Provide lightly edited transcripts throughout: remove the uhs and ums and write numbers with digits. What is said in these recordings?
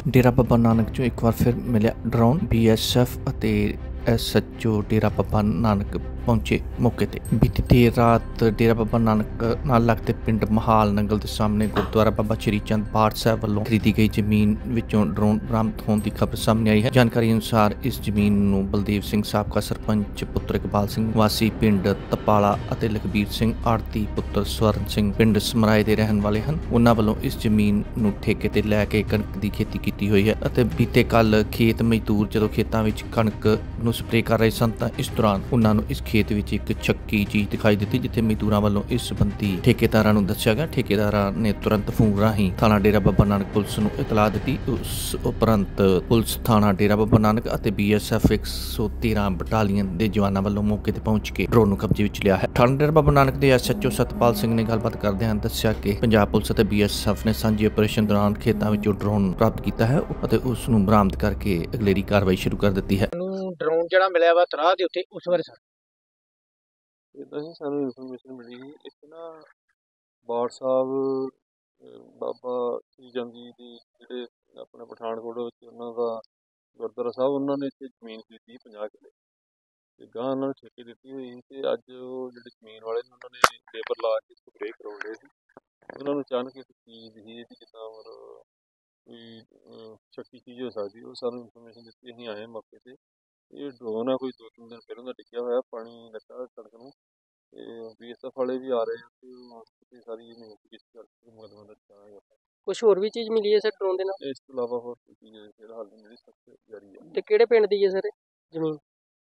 डेरा बाबा नानक चों एक बार फिर मिलिਆ ਡਰੋਨ। BSF ਅਤੇ SHO डेरा बाबा नानक पहुंचे मौके ते। बीती देर रात डेरा बाबा नानक नाल लगते पिंड महाल नंगल के सामने गुरुद्वारा बाबा श्री चंद पाठ साहब वालों खरीदी गई जमीन विचों ड्रोन बरामद होने की खबर सामने आई है। जानकारी अनुसार इस जमीन नूं बलदेव सिंह साबका सरपंच पुत्र इकबाल सिंह वासी पिंड तपाला ਅਤੇ ਲਖਬੀਰ ਸਿੰਘ ਆੜਤੀ ਪੁੱਤਰ ਸਵਰਨ ਸਿੰਘ ਪਿੰਡ ਸਮਰਾਏ ਦੇ ਰਹਿਣ ਵਾਲੇ ਹਨ। ਉਹਨਾਂ ਵੱਲੋਂ ਇਸ ਜ਼ਮੀਨ ਨੂੰ ਠੇਕੇ ਤੇ ਲੈ ਕੇ ਕਣਕ ਦੀ ਖੇਤੀ ਕੀਤੀ ਹੋਈ ਹੈ ਅਤੇ ਬੀਤੇ ਕੱਲ ਖੇਤ ਮਜ਼ਦੂਰ ਜਦੋਂ ਖੇਤਾਂ ਵਿੱਚ ਕਣਕ ਨੂੰ ਸਪਰੇਅ ਕਰ ਰਹੇ ਸਨ ਤਾਂ ਇਸ ਦੌਰਾਨ ਉਹਨਾਂ ਨੂੰ ਇਸ ਖੇਤ ਵਿੱਚ ਇੱਕ ਚੱਕੀ ਚੀਜ਼ ਦਿਖਾਈ ਦਿੱਤੀ, ਜਿੱਥੇ ਮਜ਼ਦੂਰਾਂ ਵੱਲੋਂ ਇਸ ਸੰਬੰਧੀ ਠੇਕੇਦਾਰਾਂ ਨੂੰ ਦੱਸਿਆ ਗਿਆ। ਠੇਕੇਦਾਰਾਂ ਨੇ ਤੁਰੰਤ ਫੋਨ ਰਾਹੀਂ ਥਾਣਾ ਡੇਰਾ ਬਾਬਾ ਨਾਨਕ ਪੁਲਿਸ ਨੂੰ ਇਤਲਾਹ ਦਿੱਤੀ। ਉਸ ਉਪਰੰਤ ਪੁਲਿਸ ਥਾਣਾ ਡੇਰਾ ਬਾਬਾ ਨਾਨਕ ਅਤੇ BSF 113 ਬਟਾਲੀਅਨ ਦੇ ਜਵਾਨਾਂ ਵੱਲੋਂ ਮੌਕੇ ਤੇ ਪਹੁੰਚ ਕੇ ਡਰੋਨ ਨੂੰ ਕਬਜ਼ੇ ਵਿੱਚ ਲਿਆ ਹੈ। ਥਾਣਾ ਡੇਰਾ ਬਾਬਾ ਨਾਨਕ ਦੇ SHO ਸਤਪਾਲ ਸਿੰਘ ਨੇ ਗੱਲਬਾਤ ਕਰਦਿਆਂ ਦੱਸਿਆ ਕਿ ਪੰਜਾਬ ਪੁਲਿਸ ਅਤੇ BSF ਨੇ ਸਾਂਝੇ ਆਪਰੇਸ਼ਨ ਦੌਰਾਨ ਖੇਤਾਂ ਵਿੱਚੋਂ ਡਰੋਨ ਪ੍ਰਾਪਤ ਕੀਤਾ ਹੈ ਅਤੇ ਉਸ ਨੂੰ ਬਰਾਮਦ ਕਰਕੇ ਅਗਲੇਰੀ ਕਾਰਵਾਈ ਸ਼ੁਰੂ ਕਰ ਦਿੱਤੀ ਹੈ। ਡਰੋਨ ਜਿਹੜਾ ਮਿਲਿਆ ਵਾ ਤਰਾਹ ਦੇ ਉੱਤੇ ਉਸ ਬਾਰੇ ਸਰ ਇੱਦਾਂ ਹੀ ਸਾਨੂੰ ਇਨਫੋਰਮੇਸ਼ਨ ਮਿਲੀ ਸੀ। ਇੱਕ ਨਾ ਬਾਠ ਸਾਹਿਬ ਬਾਬਾ ਸ਼੍ਰੀ ਚੰਦ ਜੀ ਦੀ ਜਿਹੜੇ ਆਪਣੇ ਪਠਾਨਕੋਟ ਵਿੱਚ ਉਹਨਾਂ ਦਾ ਗੁਰਦੁਆਰਾ ਸਾਹਿਬ, ਉਹਨਾਂ ਨੇ ਇੱਥੇ ਜ਼ਮੀਨ ਖਰੀਦੀ 50 ਕਿੱਲੇ ਅਤੇ ਗਾਂ ਉਹਨਾਂ ਨੂੰ ਠੇਕੇ ਦਿੱਤੀ ਹੋਈ ਸੀ। ਅਤੇ ਅੱਜ ਉਹ ਜਿਹੜੇ ਜ਼ਮੀਨ ਵਾਲੇ ਨੇ ਉਹਨਾਂ ਨੇ ਲੇਬਰ ਲਾ ਕੇ ਸਪਰੇਅ ਕਰਾਉਣ ਡੇ ਸੀ। ਉਹਨਾਂ ਨੂੰ ਅਚਾਨਕ ਇੱਕ ਚੀਜ਼ ਸੀ ਇਹਦੀ ਜਿੱਦਾਂ ਮਤਲਬ ਕੋਈ ਸ਼ੱਕੀ ਚੀਜ਼ ਹੋ ਸਕਦੀ, ਉਹ ਸਾਨੂੰ ਇਨਫੋਰਮੇਸ਼ਨ ਦਿੱਤੀ। ਅਸੀਂ ਆਏ ਮੌਕੇ 'ਤੇ। ਇਹ ਡਰੋਨ ਆ ਕੋਈ 2-3 ਦਿਨ ਪਹਿਲਾਂ ਦਾ ਡਿੱਗਿਆ ਹੋਇਆ, ਪਾਣੀ ਲੱਗਾ ਕਣਕ ਨੂੰ, ਅਤੇ BSF ਵਾਲੇ ਵੀ ਆ ਰਹੇ ਆ ਅਤੇ ਸਾਰੀ ਇਨਵੈਸਟੀਗੇਸ਼ਨ ਮੁਕੱਦਮਾ ਦਰਜ ਕਰਾਂਗੇ। ਕੁਛ ਹੋਰ ਵੀ ਚੀਜ਼ ਮਿਲੀ ਹੈ ਸਰ ਡਰੋਨ ਦੇ ਨਾਲ? ਇਸ ਤੋਂ ਇਲਾਵਾ ਹੋਰ ਕੋਈ ਚੀਜ਼ ਫਿਲਹਾਲ ਨਹੀਂ ਮਿਲੀ, ਸਭ ਜਾਰੀ ਹੈ। ਤੇ ਕਿਹੜੇ ਪਿੰਡ ਦੀ ਹੈ ਸਰ ਜ਼ਮੀਨ?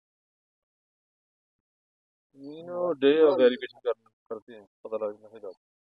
ਜ਼ਮੀਨ ਡੇ ਵੈਰੀਫਿਕੇਸ਼ਨ ਕਰਦੇ ਆ, ਪਤਾ ਲੱਗ ਜਾਂਦਾ ਫਿਰ।